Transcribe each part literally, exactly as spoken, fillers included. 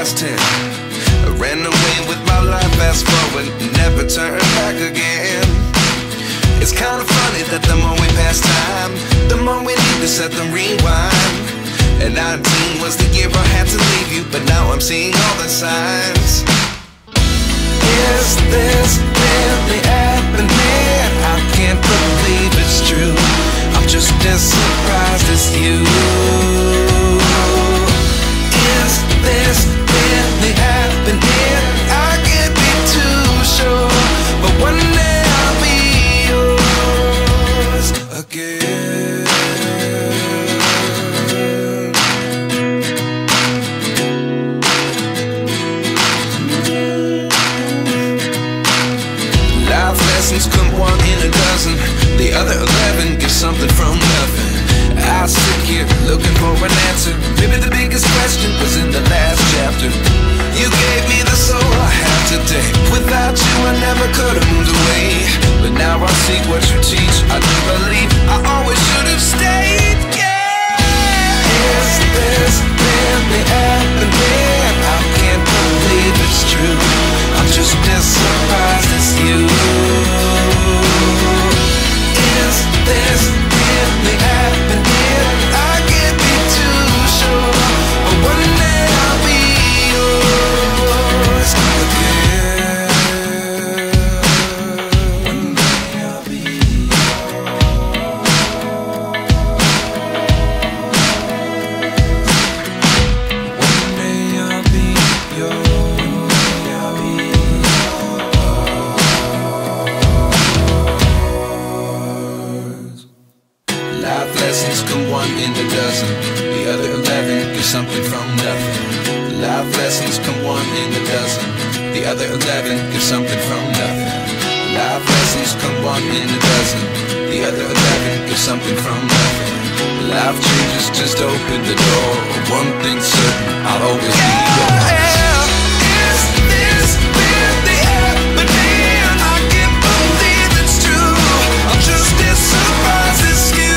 past ten. I ran away with my life, fast forward, never turn back again. It's kind of funny that the more we pass time, the more we need to set them rewind. And nineteen was the year I had to leave you, but now I'm seeing all the signs. Is this really happening? I can't believe it's true. I'm just as surprised as you. Is this really happening? I can't be too sure, but one day I'll be yours again. Life lessons come one in a dozen, the other eleven give something from nothing. I sit here looking for an answer. Maybe the biggest question was in the last chapter. You gave me the soul I have today. Without you I never could have moved away. But now I see what you teach. I do believe I always should have stayed. Yeah. Is this really happening? I can't believe it's true. I'm just as surprised as you. Is this really happening? I can't be too sure, but one day I'll be yours again. One day I'll be yours. One day I'll be yours. I'll be yours. Life lessons come one in a dozen, the other eleven get something from nothing. Life lessons come one in a dozen, the other eleven get something from nothing. Life lessons come one in a dozen, the other eleven get something from nothing. Life changes just open the door. One thing's certain, I'll always be yours. Is this really happening? I can't believe it's true. I'm just as surprised as you.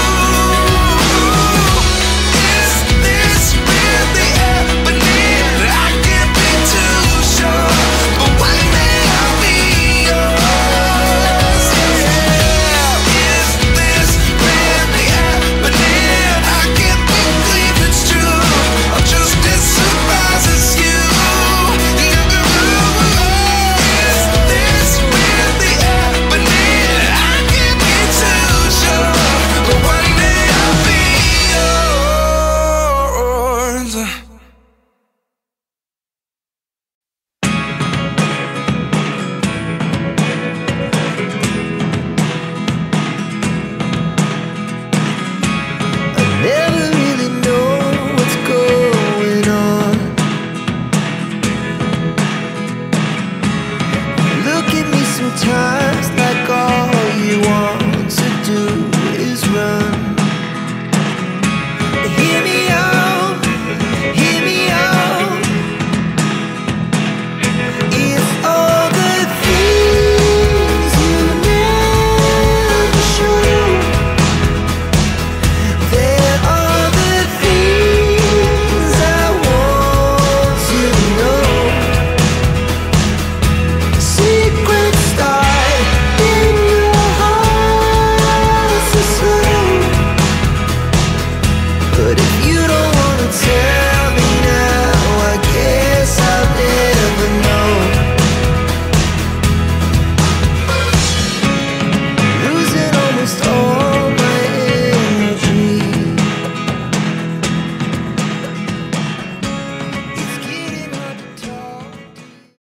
Is this really happening? I can't be too sure, but one day I'll be yours. Yeah. Is this really happening? I can't believe it's true. I'm just as surprised as you. Is this really happening? I can't be too sure, but one day I'll be yours. I never really know what's going on. Look at me sometimes.